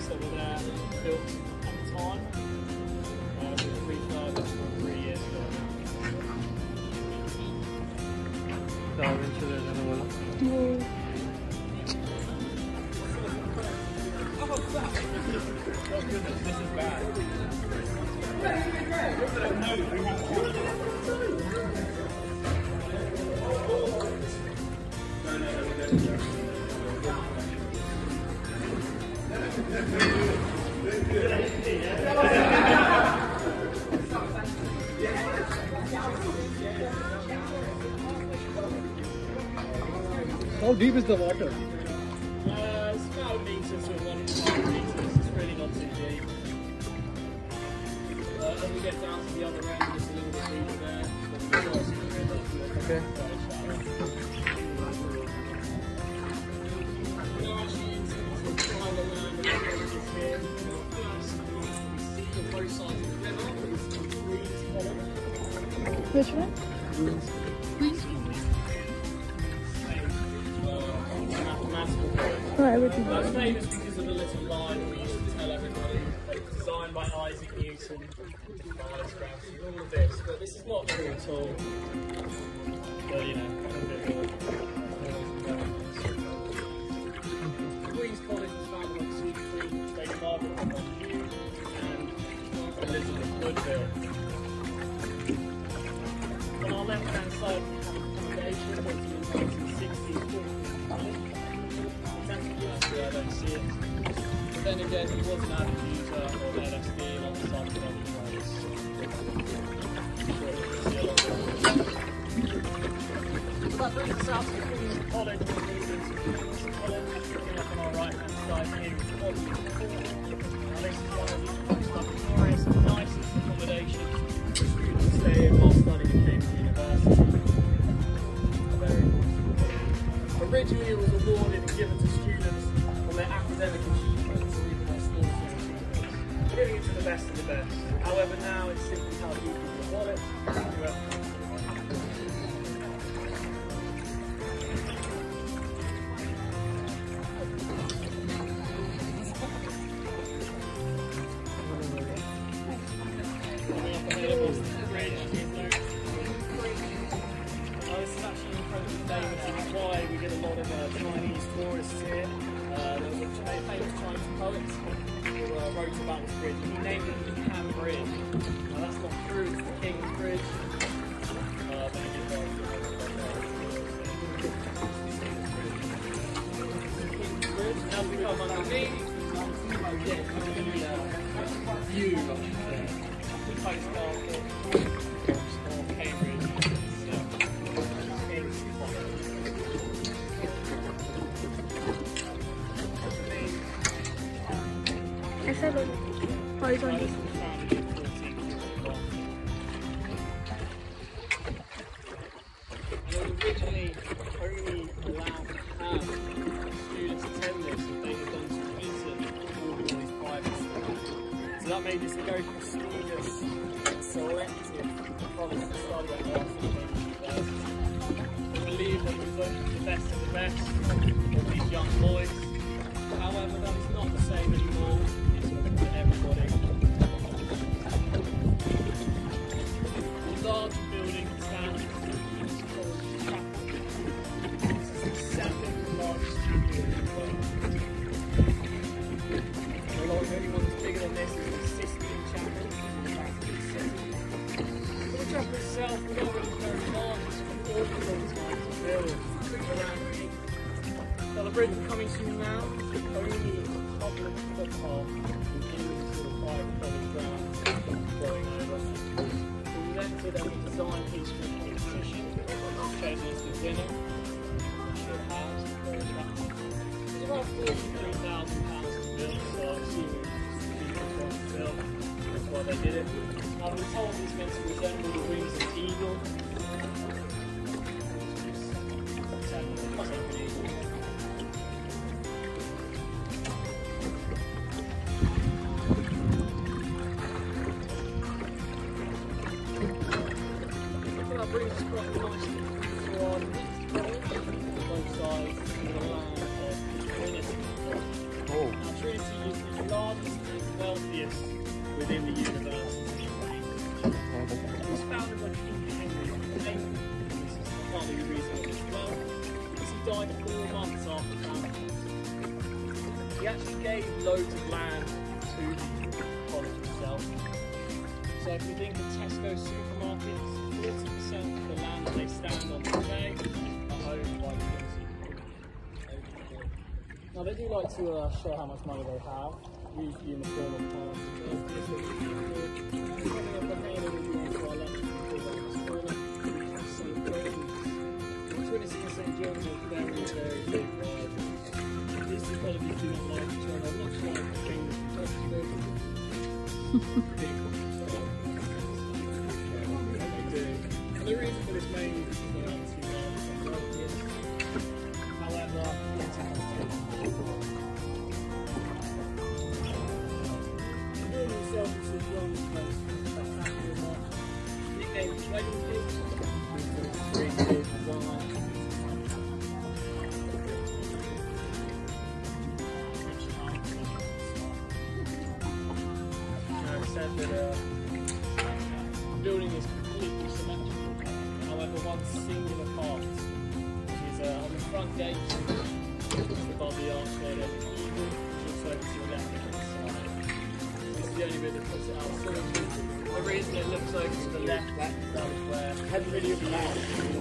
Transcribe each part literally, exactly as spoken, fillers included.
that were there built at the time. Uh, so we started three years ago. Daha önce de canavarı. Oh goodness, this is bad. How deep is the water? Uh, it's about a metre to one and a half metres. It's really not too deep. Uh, and we get down to the other end, it's a little bit deeper there. Okay. We're actually into the private land of the villages here. First, we see the both sides of the river, but it's the Queen's Column. Which one? Queen's Column. Mathematical code. Oh, everything. That's famous because of the little line we used to tell everybody. It's designed by Isaac Newton, defies gravity, all of this. But this is not true at all. But you know, kind of a bit more. Queen's College was founded on two Queen, Lady Margaret Montague and Elizabeth Woodville. On our left hand side we have accommodation built in the nineteen sixties. I don't see it. But then again, he was an avid user of L S D alongside with other drugs. So that brings us out to Queen's College. We're moving to Queen's College. Looking up on our right hand side here is College Court. Now this is one of the most luxurious and nicest accommodations for students to stay in while studying at Cambridge University. Very nice. Originally it was awarded and given to students on their academic achievements or even their sporting achievements, giving it to the best of the best. However, now it's simply how deep is your wallet. Why we get a lot of uh, Chinese tourists here. Uh, there was a famous Chinese poet who uh, wrote about this bridge. He named it the Can Bridge. Now that's not true, it's the King's Bridge. Uh, but it is very King's Bridge. Now we come underneath, you get the uh, view of the postcard of Cambridge. ऐसा low horizontal originally only allowed to have students attend this if they had gone to Eton or all these private schools. So that made this a very prestigious and selective college to study at Cambridge University. We believe that we've got the best of the best of these young boys. However, that is not the same anymore. It's open to everybody. The large building stands for King's College Chapel. This is the second largest chapel in the world. The only one that's bigger than this is the Sistine Chapel in the Vatican City. But the chapel itself was already very large. It's been awful time to build. Around eight. Now the bridge we're coming to now is only a public footpath beginning to the private college ground going over. So we entered a design piece for the competition, chosen as the winner. Should have very attractive. It's about forty-three thousand pounds to build, so I'm assuming it's the cheapest one to build. That's why they did it. Now we're told it's meant to resemble the wings of an eagle. Must have been eagle. Brings us quite nicely to our next college, both sides of the land of Trinity. Oh. Now Trinity is the largest wealthiest within the university. It was founded by King Henry the eighth. This is partly the reason as well, because he died four months after founding. He actually gave loads of land to the college itself. So if you think of Tesco supermarkets, forty percent of the land that they stand on today are owned by the university. Now they do like to uh, show how much money they have, usually in the form of cards. twenty-six percent Germany is very, very big. These two colleges do not like each other, much like the English and Dutch big. And the reason for this mainly is because they're not too large and wealthiest. However, it's a the building itself is a John's place. Nickname is Trading Kids. Great kids, design. I said that uh, the building is completely symmetrical. However, one singular part, which is uh, on the front gate, just above the archway, there's an eagle, which also to the left hand side. This is the only bit that puts it out. So the reason it looks over to the left, that is where it hasn't really allowed.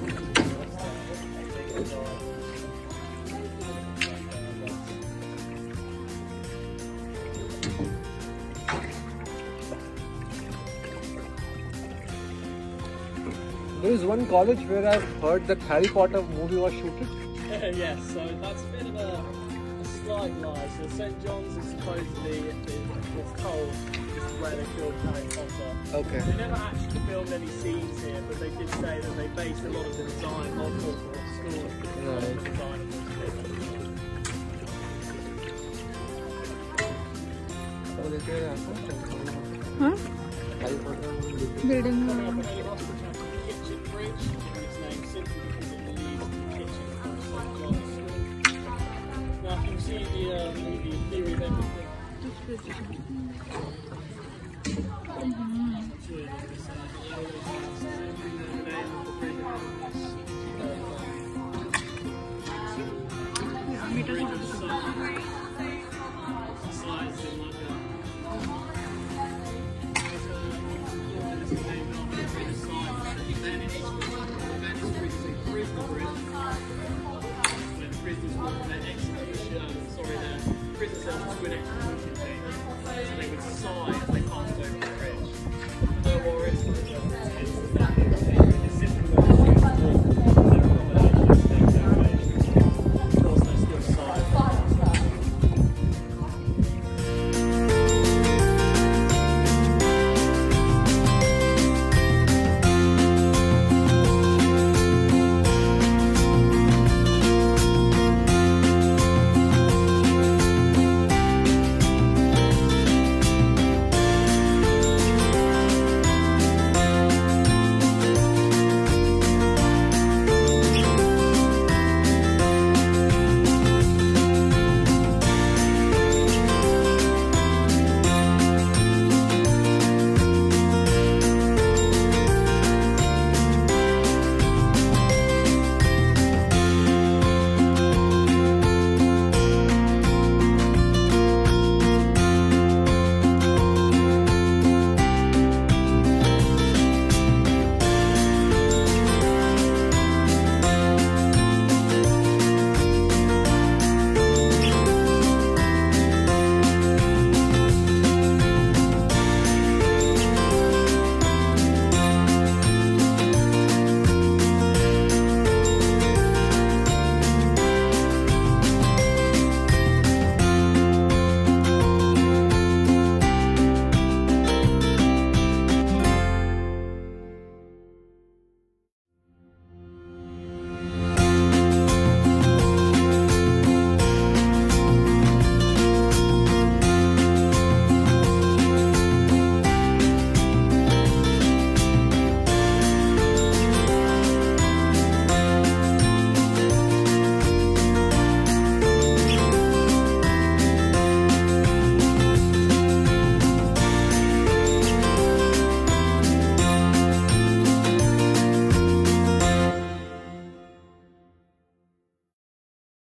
There is one college where I've heard that Harry Potter movie was shooted. Yes, so that's a bit of a, a slight lie. So Saint John's is supposedly, it's told, this is where they filmed Harry Potter. Okay. They never actually filmed any scenes here, but they did say that they based a lot of the design of Hogwarts School on the design of this film. Huh? Building. Coming up on Holy Hospital, kitchen bridge, its name simply because it leads to the kitchen of Saint John's School. Now, if you've seen the uh, movie Theory of Everything, sorry, their prison cells to an execution thing. So they would sigh